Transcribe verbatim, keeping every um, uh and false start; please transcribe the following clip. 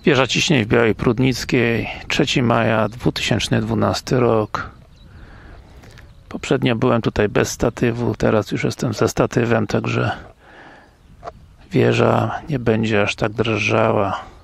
Wieża ciśnień w Białej Prudnickiej, trzeciego maja dwa tysiące dwunasty rok. Poprzednio byłem tutaj bez statywu, teraz już jestem ze statywem, także wieża nie będzie aż tak drżała.